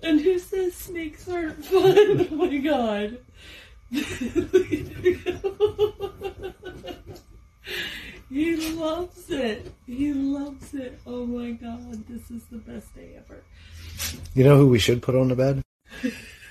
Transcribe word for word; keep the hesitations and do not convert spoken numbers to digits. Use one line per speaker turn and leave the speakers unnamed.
And who says snakes aren't fun? Oh my god. He loves it. He loves it. Oh my god, this is the best day ever.
You know who we should put on the bed?